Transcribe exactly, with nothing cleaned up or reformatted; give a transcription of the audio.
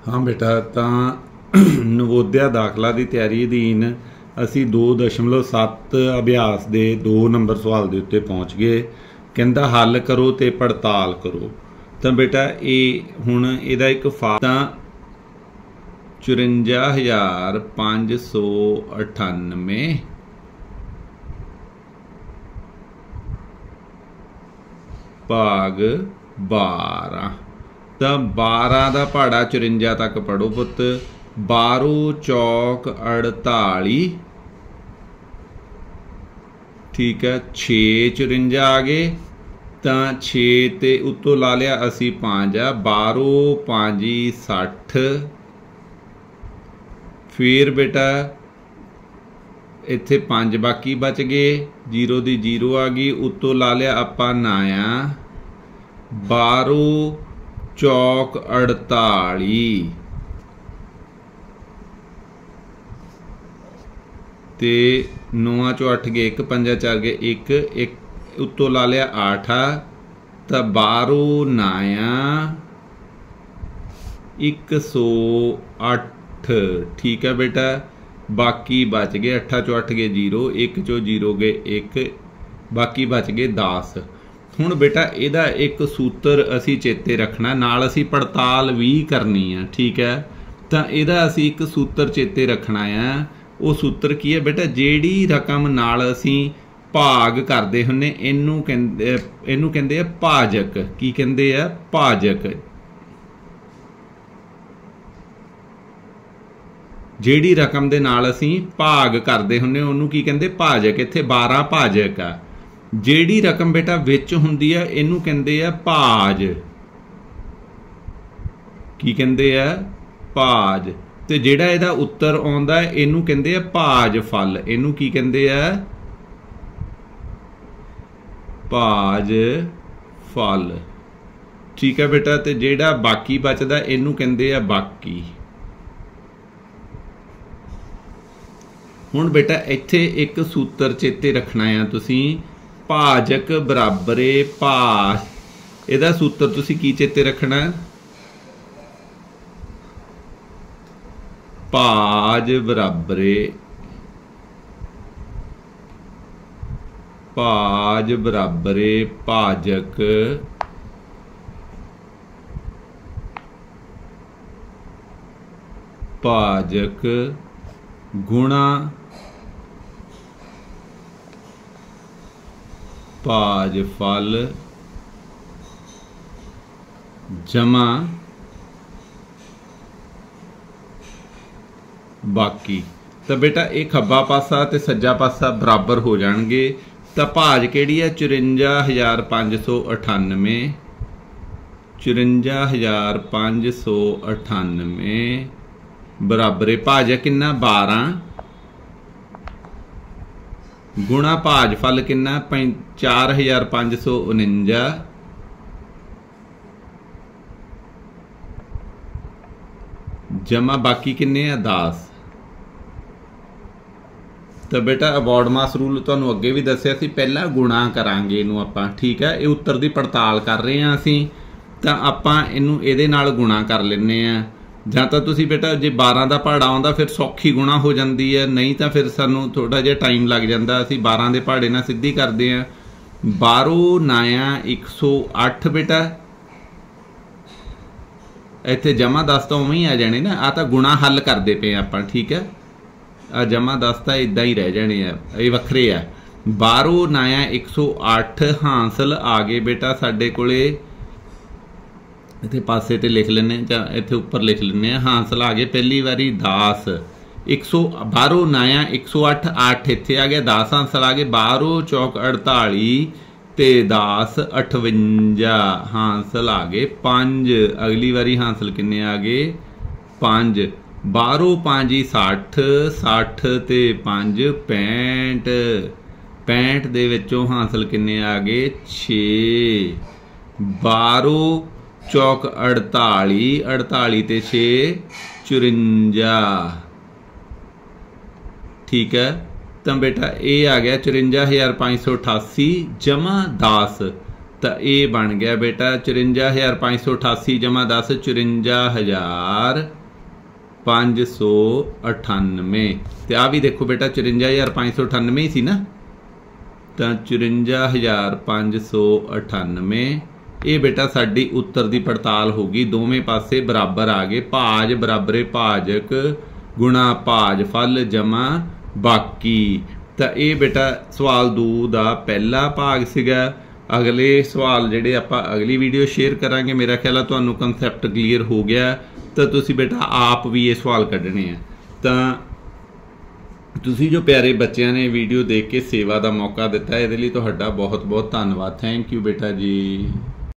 हाँ बेटा, तो नवोदया दाखला की तैयारी अधीन असी दो दशमलव सत्त अभ्यास के दो नंबर सवाल के उत्ते पहुँच गए। कहता हल करो तो पड़ताल करो। तो बेटा ये हुण इहदा एक फाता चुरंजा हज़ार पाँच सौ अठानवे भाग बारह। तो बारह का पहाड़ा चुरंजा तक पढ़ो पुत। बारो चौक अड़ताली, ठीक है। छे चुरंजा आ गए तो छे ते उत्तों ला लिया असी पाँच आ। बारो पाँजी सठ। फिर बेटा इत्थे पाँच बाकी बच गए, जीरो दी जीरो आ गई, उत्तों ला लिया आपां नाया। बारो चौक अड़ताली ते नौवां चो अठ गए, एक पंजा चार गए, एक एक उत्तों ला लिया आठ आ। तो बारो नाया एक सौ अठ, ठीक है बेटा। बाकी बच गए अठा चो अठ गए जीरो, एक चो जीरो गए एक, बाकी बच गए दस। हुण बेटा इहदा एक सूत्र असी चेते रखना, नाल असी पड़ताल भी करनी है, ठीक है। तो इहदा असी एक सूत्र चेते रखना है। वो सूत्र की है बेटा, जिहड़ी रकम नाल असी भाग करदे हुन्ने इहनूं कहंदे इहनूं कहंदे आ भाजक। की कहंदे आ? भाजक। जिहड़ी रकम दे नाल असी भाग करदे हुन्ने उहनूं की कहंदे? भाजक। इत्थे बारह भाजक आ। जिहड़ी रकम बेटा विच हुंदी आ इहनूं कहंदे आ भाज। की कहंदे आ? भाज। ते जिहड़ा इहदा उत्तर आउंदा इहनूं कहंदे आ भाज फल। इहनूं की कहंदे आ? भाज फल, ठीक है बेटा। ते जिहड़ा बाकी बचदा इहनूं कहंदे आ बाकी। हुण बेटा इत्थे एक सूत्र चेते रखना है तुसीं, भाजक बराबरे भाज। इहदा सूत्र तुसीं की चेते रखना? भाज बराबरे भाज बराबरे भाजक भाजक गुणा भाज फल जमा बाकी। तो बेटा ये खब्बा पासा ते सज्जा पासा बराबर हो जाएंगे। तो भाज केड़ी है? चुरंजा हज़ार पाँच सौ अठानवे। चुरंजा हज़ार पाँच सौ अठानवे बराबरे भाज है किन्ना? बारह। गुणा भाज फल किन्ना? चार हज़ार पाँच सौ उनंजा। जमा बाकी किन्ने आ? दस। तो बेटा अवॉर्ड मास रूल तुहानूं अगे भी दस्सिया सी, पहला गुणा करांगे इनू आपां, ठीक है। ये उत्तर की पड़ताल कर रहे हैं असीं, तो आपां इनू इहदे नाल गुणा कर लैंदे आ। जां तां तुसीं बेटा जे बारह का पहाड़ा आउंदा फिर सौखी गुणा हो जाती है, नहीं तो फिर सानूं थोड़ा जिहा टाइम लग जाता। असीं बारह के पहाड़े नाल सीधी करदे आ। बारो नाया एक सौ अठ बेटा, इत्थे जमा दस तो उवें ही आ जाने ना। आ तां गुणा हल करदे पे आपां, ठीक है। आ जमा दस तो इदां ही रह जाने आ, ये वखरे आ। बारो नाया एक सौ अठ हासिल आ गए बेटा साडे कोले। इत्थे पासे ते लिख लेने, इत्थे उपर लिख लेने। हासिल आ गए पहली बारी दस। एक सौ बारो नाया एक सौ अठ, अठ इत्थे आ गया, दस हासिल आ गए। बारो चौक अड़ताली ते दस अठवंजा हासिल आ गए पाँच। अगली बारी हासिल किन्ने आ गए? पाँच। बारो पाँजी सठ, सठ ते पाँच पैंठ। पैंठ दे विचों हासिल किन्ने आ गए? छे। बारो चौक अड़ताली, अड़ताली ते छे चुरंजा, ठीक है। तो बेटा ये आ गया चुरंजा हज़ार पाँच सौ अठासी जमा दस। तो ये बन गया बेटा चुरंजा हज़ार पाँच सौ अठासी जमा दस चुरंजा हज़ार पाँच सौ अठानवे। तो आ भी देखो बेटा चुरंजा हज़ार पाँच सौ अठानवे ही सी ना, तो चुरंजा हज़ार पाँच सौ अठानवे ये बेटा साडी उत्तर की पड़ताल होगी। दोवें पासे बराबर आ गए, भाज बराबरे भाजक गुणा भाज फल जमा बाकी। तो ये बेटा सवाल दो का पहला भाग सीगा। अगले सवाल जिहड़े आपां अगली वीडियो शेयर करांगे। मेरा ख्याल है तुहानूं कंसैप्ट क्लीयर हो गया, तो तुसीं बेटा आप भी ये सवाल कढ़ने हैं। तो तुसीं जो प्यारे बच्चों ने वीडियो देख के सेवा का मौका दिता, इहदे लई तुहाडा बहुत बहुत धन्नवाद। थैंक यू बेटा जी।